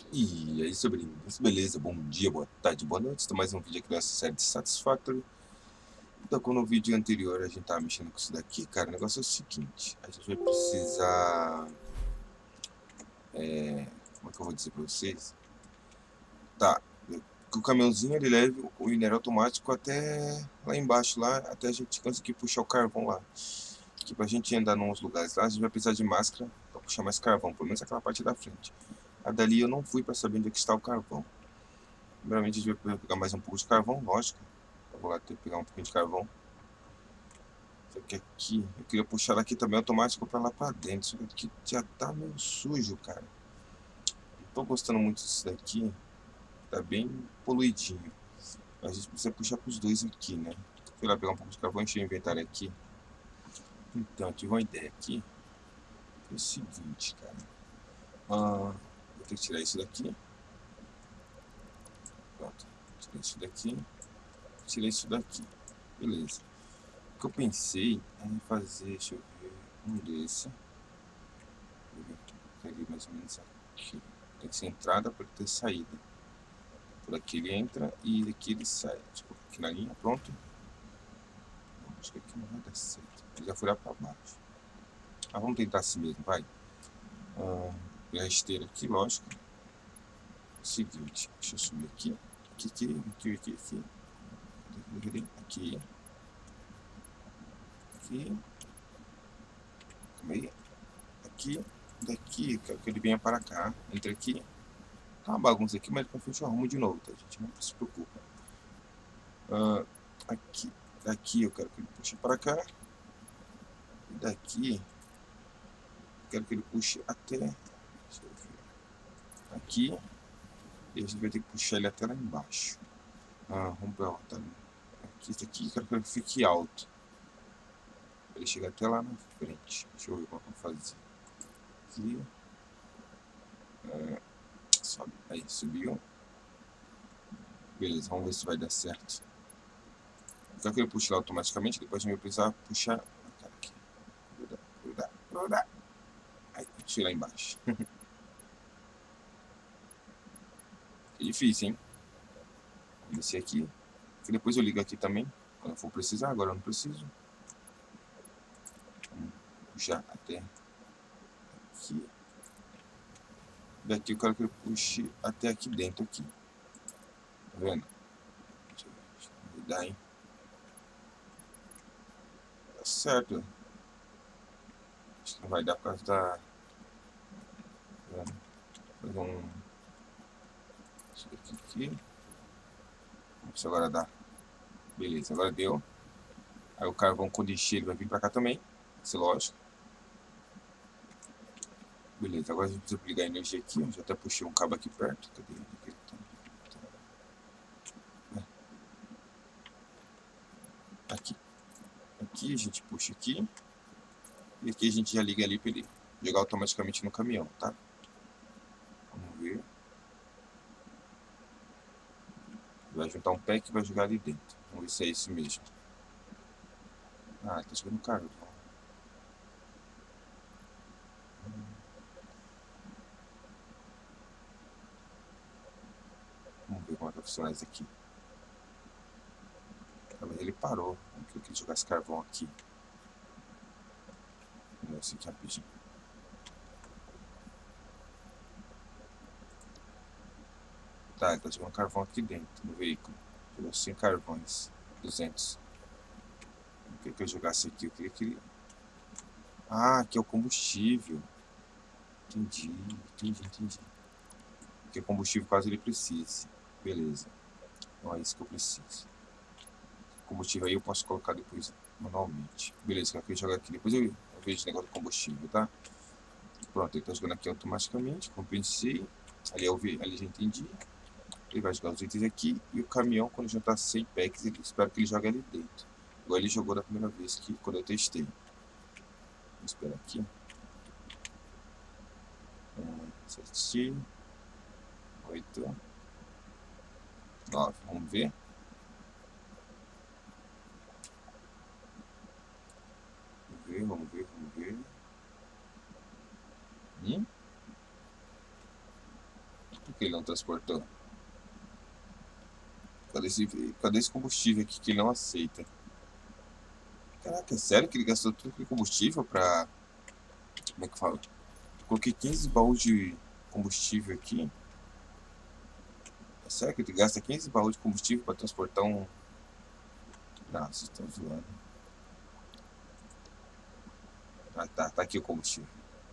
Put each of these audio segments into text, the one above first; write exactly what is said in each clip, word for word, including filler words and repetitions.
E aí, sobrinhos, beleza? Bom dia, boa tarde, boa noite. Estou mais um vídeo aqui dessa série de Satisfactory. Então, como no vídeo anterior a gente tava mexendo com isso daqui, cara, o negócio é o seguinte: a gente vai precisar. É, como é que eu vou dizer pra vocês? Tá, que o caminhãozinho ele leve o minério automático até lá embaixo, lá, até a gente conseguir puxar o carvão lá. Que pra gente andar nos lugares lá, a gente vai precisar de máscara pra puxar mais carvão, pelo menos aquela parte da frente. A dali eu não fui pra saber onde é que está o carvão. Primeiramente a gente vai pegar mais um pouco de carvão, lógico. Eu vou lá ter que pegar um pouquinho de carvão. Só que aqui, eu queria puxar daqui também automático pra lá pra dentro. Só que aqui já tá meio sujo, cara. Não tô gostando muito disso daqui. Tá bem poluidinho. Mas a gente precisa puxar pros dois aqui, né? Fui lá pegar um pouco de carvão, encher o inventário aqui. Então, tive uma ideia aqui. É o seguinte, cara. Ah, vou ter que tirar isso daqui. Pronto. Tirei isso daqui. Tirei isso daqui. Beleza. O que eu pensei é em fazer, deixa eu ver, um desse. Ali mais ou menos aqui. Tem que ser entrada para ter saída. Por aqui ele entra e aqui ele sai. Tipo, aqui na linha, pronto. Acho que aqui não vai dar certo. Ele já foi lá para baixo. Ah, vamos tentar assim mesmo, vai. Ah, a esteira aqui, lógico. Seguinte, deixa eu subir aqui. Aqui, aqui, aqui, aqui, aqui. Aqui. Aqui. Calma aí. Aqui. Daqui, quero que ele venha para cá. Entra aqui. Tá uma bagunça aqui, mas pra frente eu arrumo de novo, tá, gente? Não se preocupa. Uh, aqui, daqui eu quero que ele puxe para cá. E daqui eu quero que ele puxe até. Deixa eu ver. Aqui. E a gente vai ter que puxar ele até lá embaixo. Ah, vamos pra tá aqui, isso aqui, eu quero que ele fique alto. Ele chega até lá na frente. Deixa eu ver como eu vou fazer. Aqui. Uh, sobe. Aí, subiu. Beleza, vamos ver se vai dar certo. Eu quero que ele puxe lá automaticamente, depois a gente vai precisar puxar. Aqui. Grudar, grudar, grudar. Aí, deixa lá embaixo. É difícil, hein? Vou descer aqui. Que depois eu ligo aqui também. Quando eu for precisar, agora eu não preciso. Vamos puxar até aqui. Daqui eu quero que ele puxe até aqui dentro aqui. Tá vendo? Deixa eu ver, deixa eu dar, hein? Tá certo. Acho que não vai dar por causa da. Tá vendo? Fazer um. Isso aqui, aqui. Vamos ver se agora dá. Beleza, agora deu. Aí o carvão, quando encher, ele vai vir pra cá também. Isso é lógico. Beleza, agora a gente precisa ligar a energia aqui. Eu já até puxei um cabo aqui perto. Cadê ele? Aqui. Aqui a gente puxa aqui. E aqui a gente já liga ali para ele jogar automaticamente no caminhão, tá? Vamos ver. Vai juntar um pack e vai jogar ali dentro. Vamos ver se é isso mesmo. Ah, tá jogando carvão. Vamos ver como é que vai funcionar isso aqui. Ele parou. Vamos ver que ele jogasse carvão aqui. Vamos ver isso aqui rapidinho. Tá, ele tá jogando carvão aqui dentro, no veículo. Jogou cem carvões. duzentos. Eu queria que eu jogasse aqui. Eu queria que ele... Ah, aqui é o combustível. Entendi, entendi, entendi. Aqui é combustível caso ele precise. Beleza. Então é isso que eu preciso. Combustível aí eu posso colocar depois manualmente. Beleza, eu quero jogar aqui. Depois eu, eu vejo esse negócio do combustível, tá? Pronto, ele tá jogando aqui automaticamente. Compensei. Ali eu vi, ali já entendi. Ele vai jogar os itens aqui. E o caminhão, quando juntar cem packs, ele, espero que ele jogue ali dentro. Igual ele jogou da primeira vez que quando eu testei. Vamos esperar aqui. Um, sete, oito, nove. Vamos ver. Vamos ver, vamos ver, vamos ver. Hum? Por que ele não transportou? Cadê esse, cadê esse combustível aqui que ele não aceita? Caraca, é sério que ele gastou tudo aquele combustível pra... Como é que fala? Coloquei quinze baús de combustível aqui. É sério que ele gasta quinze baús de combustível pra transportar um... Não, vocês estão zoando. Ah, tá, tá aqui o combustível.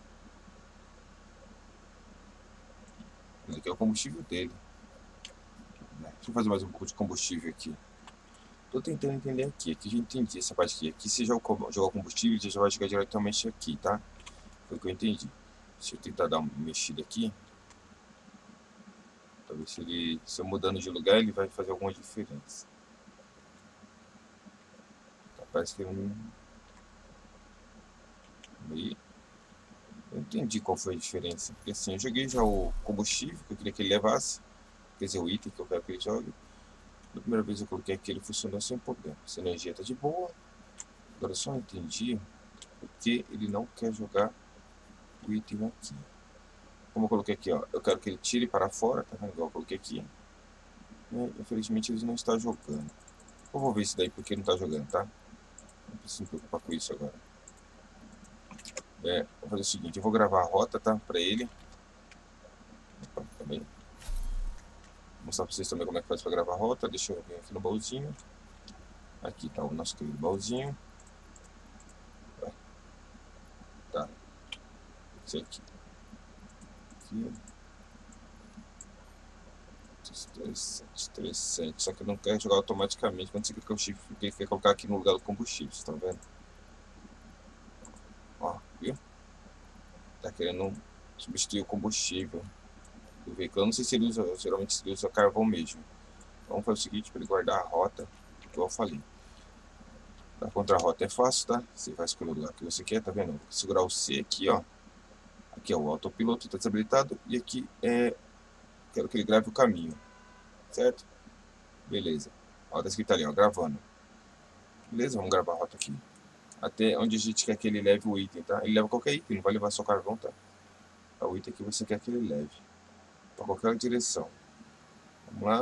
Esse aqui é o combustível dele. Deixa eu fazer mais um pouco de combustível aqui. Tô tentando entender aqui. Aqui já entendi essa parte aqui. Aqui você joga o combustível, você já vai jogar diretamente aqui, tá? Foi o que eu entendi. Deixa eu tentar dar uma mexida aqui. Talvez se ele, se eu mudando de lugar, ele vai fazer alguma diferença. Tá, parece que ele não... Aí, eu entendi qual foi a diferença. Porque assim, eu joguei já o combustível que eu queria que ele levasse. Quer dizer, o item que eu quero que ele jogue. Na primeira vez eu coloquei aqui, ele funcionou sem problema. Essa energia tá de boa. Agora eu só entendi porque ele não quer jogar o item aqui. Como eu coloquei aqui, ó, eu quero que ele tire para fora, tá vendo? Igual eu coloquei aqui. E, infelizmente ele não está jogando. Eu vou ver isso daí porque ele não está jogando, tá? Não preciso me preocupar com isso agora. É, vou fazer o seguinte, eu vou gravar a rota, tá? Pra ele. Opa, também. Vou mostrar pra vocês também como é que faz pra gravar a rota. Deixa eu vir aqui no baúzinho. Aqui tá o nosso querido baúzinho. Tá. Esse aqui. Aqui. três sete três sete. Só que não quer jogar automaticamente quando você clica o shift, porque ele quer colocar aqui no lugar do combustível, vocês estão vendo? Ó, viu? Tá querendo substituir o combustível do veículo. Eu não sei se ele usa, geralmente ele usa carvão mesmo. Vamos fazer o seguinte, para ele guardar a rota, igual eu falei. Para contra a rota é fácil, tá? Você vai escolher o lugar que você quer, tá vendo? Vou segurar o C aqui, ó. Aqui é o autopiloto, tá desabilitado. E aqui é... Quero que ele grave o caminho, certo? Beleza. Ó, tá escrito ali, ó, gravando. Beleza, vamos gravar a rota aqui. Até onde a gente quer que ele leve o item, tá? Ele leva qualquer item, não vai levar só carvão, tá? O item que você quer que ele leve. Para qualquer direção. Vamos lá.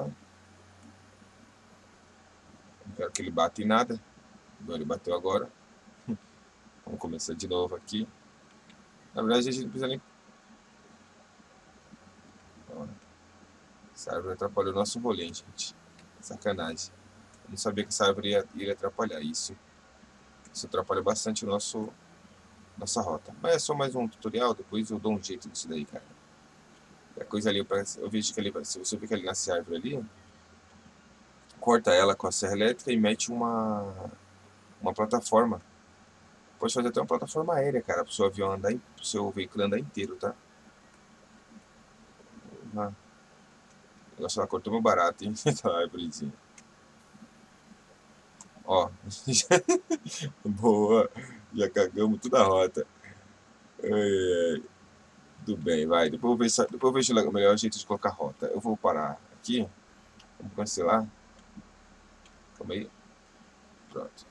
Não quero que ele bata em nada. Igual ele bateu agora. Vamos começar de novo aqui. Na verdade, a gente não precisa nem... Essa árvore atrapalhou o nosso rolê, gente. Sacanagem. Eu não sabia que essa árvore ia, ia atrapalhar isso. Isso atrapalha bastante o nosso... Nossa rota. Mas é só mais um tutorial, depois eu dou um jeito disso daí, cara. A coisa ali, eu vejo que ele vai... Se você vê que ele nasce árvore ali, corta ela com a serra elétrica e mete uma... Uma plataforma. Pode fazer até uma plataforma aérea, cara, pro seu avião andar, pro seu veículo andar inteiro, tá? Ah, o negócio lá cortou meu barato, hein? Tá, árvorezinha. Ó. Boa. Já cagamos toda a rota. Ai, ai. Tudo bem, vai. Depois eu vejo, depois eu vejo o melhor jeito de colocar rota. Eu vou parar aqui. Vamos cancelar. Calma aí. Pronto.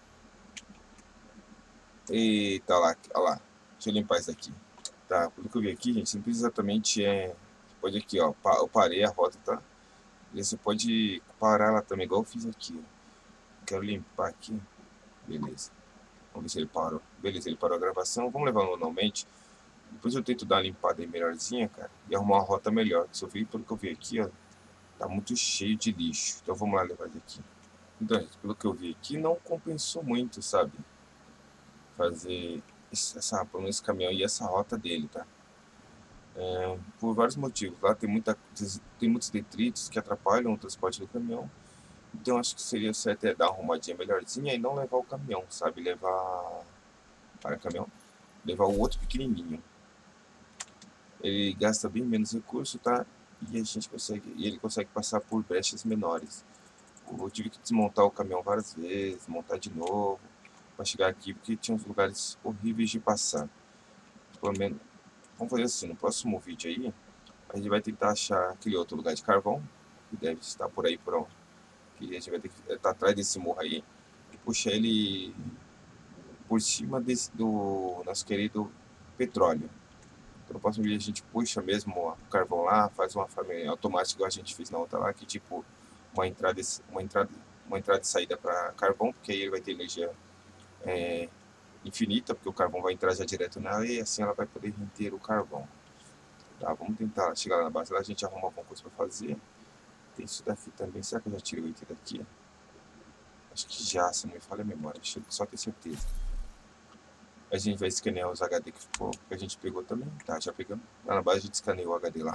Eita, olha lá, olha lá. Deixa eu limpar isso daqui. Tá, pelo que eu vi aqui, gente, não precisa exatamente é... Pode aqui, ó. Eu parei a rota, tá? E você pode parar ela também, igual eu fiz aqui, ó. Quero limpar aqui. Beleza. Vamos ver se ele parou. Beleza, ele parou a gravação. Vamos levar manualmente. Depois eu tento dar uma limpada aí melhorzinha, cara. E arrumar uma rota melhor. Se eu vi, pelo que eu vi aqui, ó. Tá muito cheio de lixo. Então vamos lá levar daqui. Então, gente, pelo que eu vi aqui, não compensou muito, sabe? Fazer essa, pelo menos esse caminhão e essa rota dele, tá? É, por vários motivos. Lá tem, muita, tem muitos detritos que atrapalham o transporte do caminhão. Então acho que seria certo é dar uma arrumadinha melhorzinha e não levar o caminhão, sabe? Levar... Para caminhão. Levar o outro pequenininho. Ele gasta bem menos recurso, tá? E a gente consegue... E ele consegue passar por brechas menores. Eu tive que desmontar o caminhão várias vezes, montar de novo, para chegar aqui, porque tinha uns lugares horríveis de passar. Pelo menos... Vamos fazer assim, no próximo vídeo aí, a gente vai tentar achar aquele outro lugar de carvão, que deve estar por aí, por onde. Que a gente vai ter que estar atrás desse morro aí, e puxar ele por cima desse, do nosso querido petróleo. Então, no próximo vídeo a gente puxa mesmo o carvão lá, faz uma forma automática igual a gente fez na outra lá, que tipo, uma entrada, uma entrada, uma entrada e saída para carvão, porque aí ele vai ter energia é, infinita, porque o carvão vai entrar já direto nela e assim ela vai poder render o carvão. Tá, vamos tentar chegar lá na base, lá a gente arruma alguma coisa para fazer. Tem isso daqui também, será que eu já tirei o item daqui? Acho que já, se não me falha a memória, deixa eu só ter certeza. A gente vai escanear os H D que, ficou, que a gente pegou também. Tá, já pegamos. Lá na base a gente escaneou o H D lá.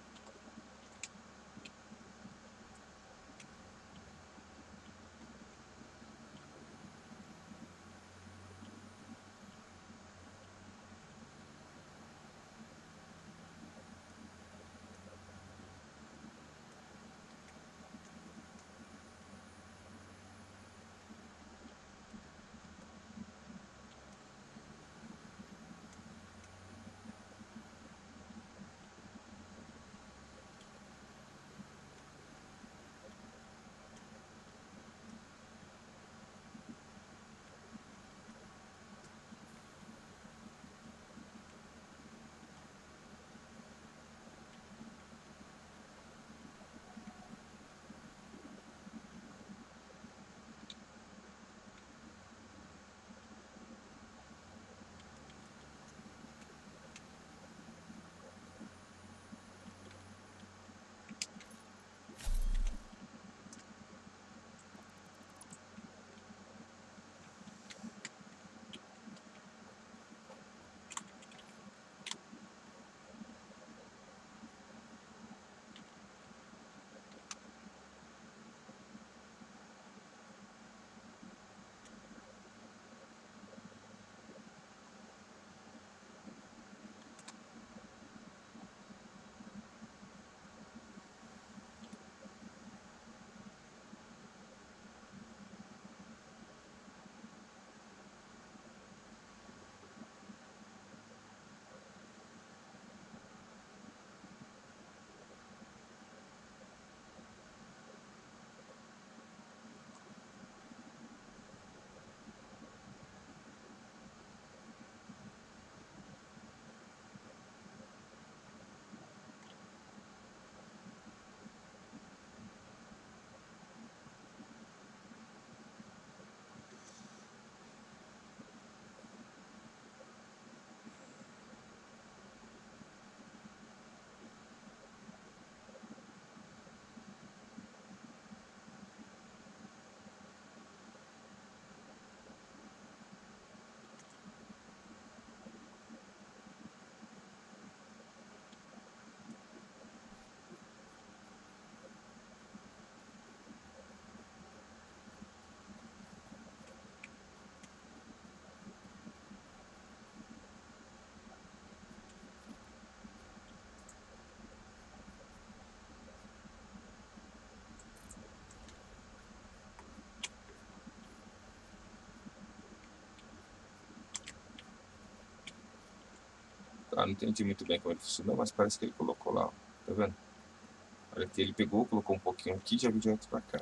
Tá, não entendi muito bem como ele funcionou, mas parece que ele colocou lá, ó. Tá vendo? Olha que ele pegou, colocou um pouquinho aqui e já veio direto pra cá.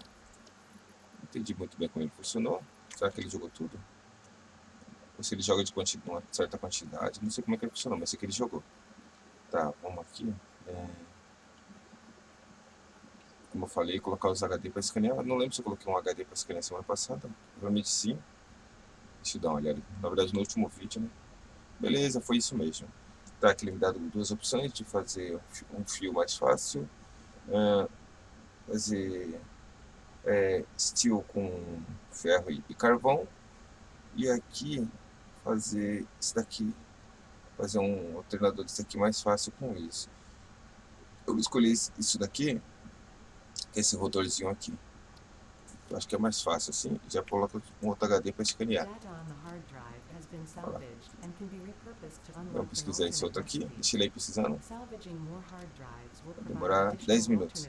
Não entendi muito bem como ele funcionou. Será que ele jogou tudo? Ou se ele joga de uma certa quantidade? Não sei como é que ele funcionou, mas sei que ele jogou. Tá, vamos aqui. É... Como eu falei, colocar os H D para escanear. Não lembro se eu coloquei um H D para escanear semana passada. Provavelmente sim. Deixa eu dar uma olhada. Na verdade, no último vídeo, né? Beleza, foi isso mesmo. Tá, aqui ele me dá duas opções de fazer um fio mais fácil. Uh, fazer é, steel com ferro e carvão. E aqui fazer isso daqui. Fazer um alternador desse aqui mais fácil com isso. Eu escolhi isso daqui, que é esse rotorzinho aqui. Eu acho que é mais fácil assim. Já coloca um outro H D para escanear. Vamos pesquisar esse outro aqui. Deixa ele aí precisando. Vai demorar dez minutos.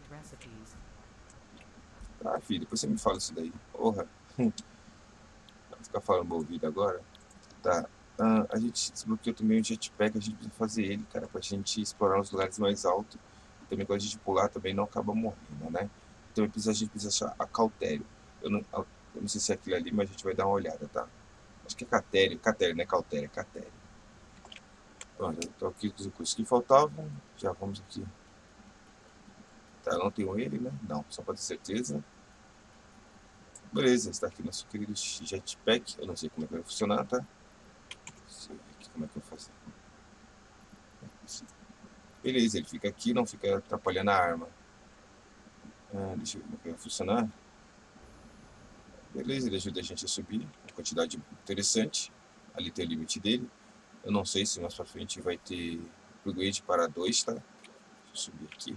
Ah, filho, depois você me fala isso daí. Porra. Vai ficar falando meu ouvido agora. Tá. Ah, a gente desbloqueou também o jetpack. A gente precisa fazer ele, cara, pra gente explorar os lugares mais altos. Também quando a gente pular também não acaba morrendo, né? Então a gente precisa achar a cautério. Eu não, eu não sei se é aquilo ali, mas a gente vai dar uma olhada, tá? Acho que é catério. Catério, não é cautério, é catério. Olha, eu tô aqui com os recursos que faltavam. Já vamos aqui. Tá, eu não tenho ele, né? Não, só para ter certeza. Beleza, está aqui nosso querido jetpack. Eu não sei como é que vai funcionar, tá? Deixa eu ver aqui como é que eu faço. Beleza, ele fica aqui, não fica atrapalhando a arma. Ah, deixa eu ver como é que vai funcionar. Beleza, ele ajuda a gente a subir. Uma quantidade interessante. Ali tem o limite dele. Eu não sei se mais pra frente vai ter upgrade para dois, tá? Deixa eu subir aqui.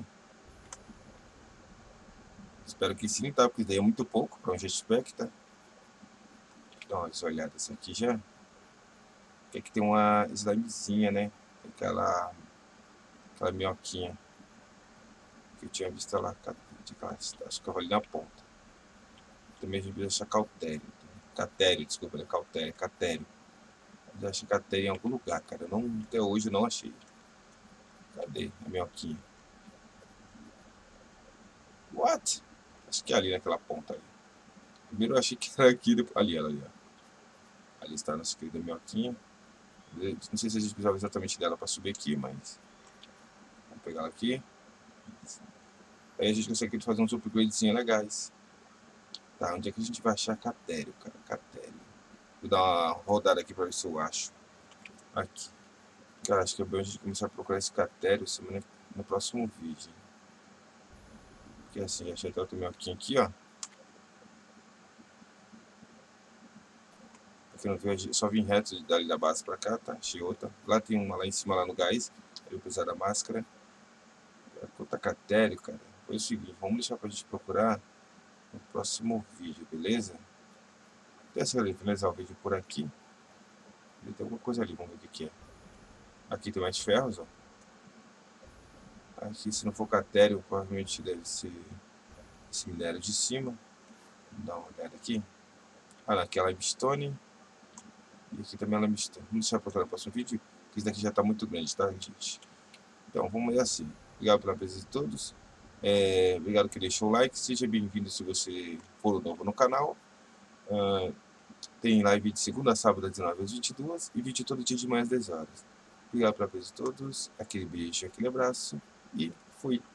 Espero que sim, tá? Porque daí é muito pouco para um jetpack, tá? Dá uma olhada assim aqui já. Que aqui tem uma slimezinha, né? Aquela, aquela minhoquinha que eu tinha visto lá. Acho que eu vou ali na ponta. Também a gente vai achar cautério. Catério, desculpa, não é cautério, é catério. Eu achei catério em algum lugar, cara. Eu não, até hoje eu não achei. Cadê a minhoquinha? What? Acho que é ali naquela ponta ali. Primeiro eu achei que era aqui, depois... ali, ela ali, ó. Ali está a nossa querida minhoquinha. Não sei se a gente precisava exatamente dela para subir aqui, mas vamos pegar ela aqui. Aí a gente consegue fazer uns upgradezinhos legais. Tá, onde é que a gente vai achar catério, cara? Catério. Vou dar uma rodada aqui para ver se eu acho. Aqui. Cara, acho que é bom a gente começar a procurar esse catério semana no próximo vídeo. Porque assim, achei até outro minhoquinho aqui, ó. Aqui não veio, só vim reto dali da base pra cá, tá? Achei outra. Lá tem uma lá em cima, lá no gás. Eu vou precisar da máscara. Puta catério, cara. Foi o seguinte, vamos deixar pra gente procurar no próximo vídeo, beleza? Deixa eu finalizar o vídeo por aqui. Tem alguma coisa ali, vamos ver o que, que é. Aqui tem mais ferros, ó. Aqui, se não for catério, provavelmente deve ser esse minério de cima. Vamos dar uma olhada aqui. Ah, aqui é limestone. E aqui também é limestone. Vamos deixar para o próximo vídeo, porque isso daqui já está muito grande, tá, gente? Então, vamos assim. Obrigado pela presença de todos. É, obrigado que deixou o like. Seja bem-vindo se você for novo no canal. Uh, tem live de segunda a sábado, às dezenove às vinte e duas. E vídeo todo dia de manhã às dez horas. Obrigado pela presença de todos. Aquele beijo, aquele abraço. E fui.